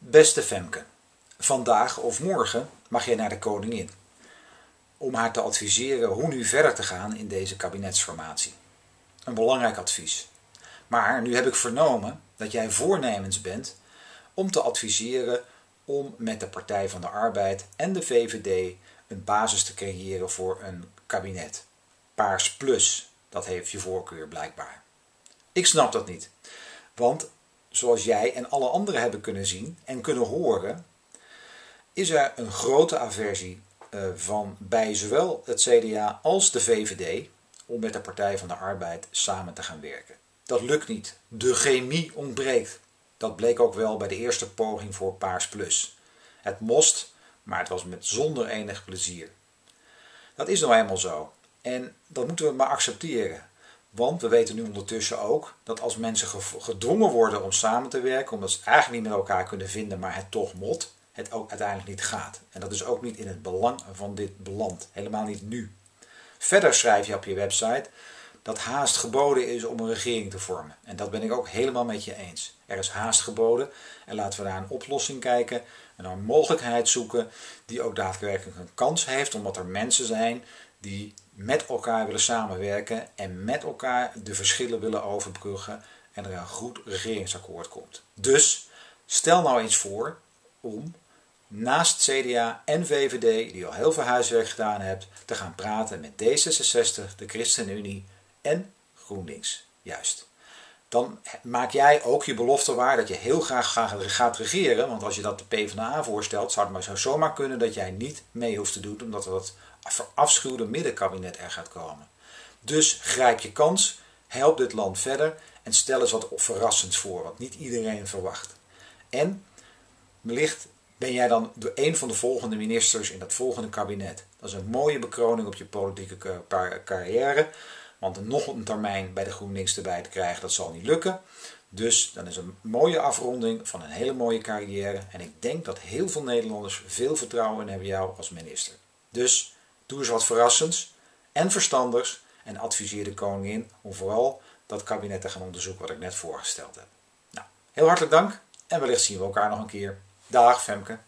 Beste Femke, vandaag of morgen mag jij naar de koningin om haar te adviseren hoe nu verder te gaan in deze kabinetsformatie. Een belangrijk advies. Maar nu heb ik vernomen dat jij voornemens bent om te adviseren om met de Partij van de Arbeid en de VVD een basis te creëren voor een kabinet. Paars plus, dat heeft je voorkeur blijkbaar. Ik snap dat niet, want zoals jij en alle anderen hebben kunnen zien en kunnen horen, is er een grote aversie bij zowel het CDA als de VVD om met de Partij van de Arbeid samen te gaan werken. Dat lukt niet. De chemie ontbreekt. Dat bleek ook wel bij de eerste poging voor Paars Plus. Het moest, maar het was zonder enig plezier. Dat is nou eenmaal zo. En dat moeten we maar accepteren. Want we weten nu ondertussen ook dat als mensen gedwongen worden om samen te werken, omdat ze het eigenlijk niet met elkaar kunnen vinden, maar het toch moet, het ook uiteindelijk niet gaat. En dat is ook niet in het belang van dit land. Helemaal niet nu. Verder schrijf je op je website dat haast geboden is om een regering te vormen. En dat ben ik ook helemaal met je eens. Er is haast geboden en laten we naar een oplossing kijken en naar een mogelijkheid zoeken die ook daadwerkelijk een kans heeft, omdat er mensen zijn die met elkaar willen samenwerken en met elkaar de verschillen willen overbruggen en er een goed regeringsakkoord komt. Dus stel nou eens voor om naast CDA en VVD, die al heel veel huiswerk gedaan hebt, te gaan praten met D66, de ChristenUnie en GroenLinks. Juist. Dan maak jij ook je belofte waar dat je heel graag gaat regeren. Want als je dat de PvdA voorstelt, zou het maar zomaar kunnen dat jij niet mee hoeft te doen, omdat er dat verafschuwde middenkabinet er gaat komen. Dus grijp je kans, help dit land verder en stel eens wat verrassends voor, wat niet iedereen verwacht. En wellicht ben jij dan een van de volgende ministers in dat volgende kabinet. Dat is een mooie bekroning op je politieke carrière. Want nog een termijn bij de GroenLinks erbij te krijgen, dat zal niet lukken. Dus dan is een mooie afronding van een hele mooie carrière. En ik denk dat heel veel Nederlanders veel vertrouwen in hebben jou als minister. Dus doe eens wat verrassends en verstandigs. En adviseer de koningin om vooral dat kabinet te gaan onderzoeken wat ik net voorgesteld heb. Nou, heel hartelijk dank en wellicht zien we elkaar nog een keer. Dag Femke.